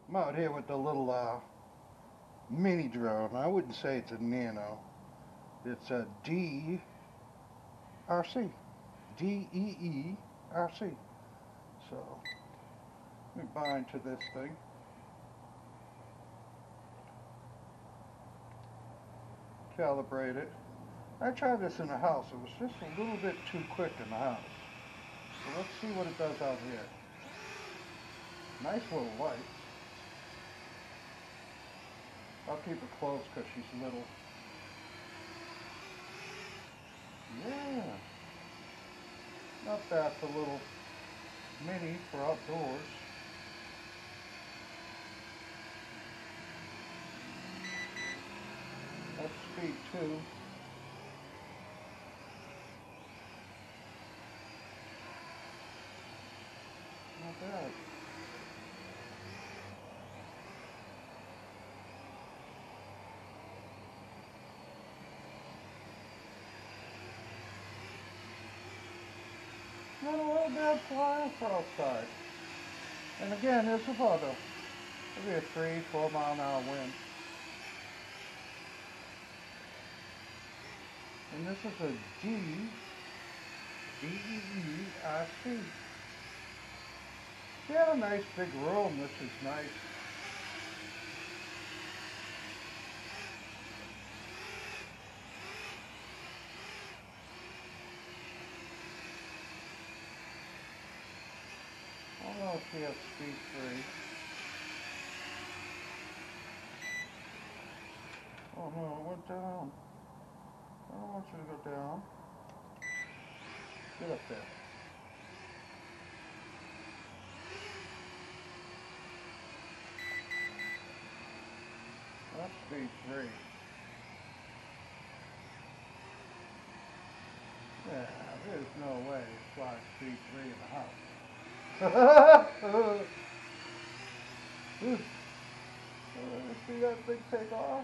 I'm out here with the little mini drone. I wouldn't say it's a nano. It's a DeeRC. DEERC. So, let me bind to this thing. Calibrate it. I tried this in the house. It was just a little bit too quick in the house. So let's see what it does out here. Nice little light. I'll keep it close because she's little. Yeah. Not bad for little mini for outdoors. That's speed 2. Not bad. Not a real bad flying for outside. And again, there's about maybe a 3-4 mile an hour wind. And this is a DeeRC. She had a nice big room, which is nice. I don't know if she has speed 3. Oh no, it went down. I don't want you to go down. Get up there. That's speed 3. Yeah, there's no way to fly speed 3 in the house. See that thing take off?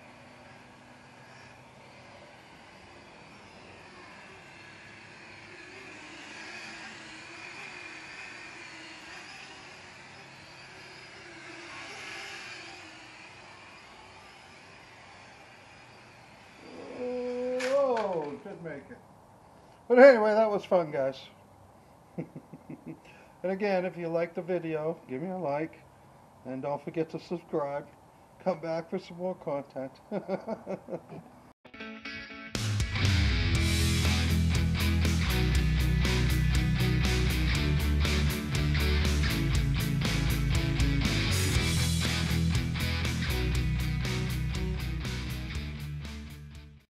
Oh, could make it. But anyway, that was fun, guys. And again, if you like the video, give me a like. And don't forget to subscribe. Come back for some more content.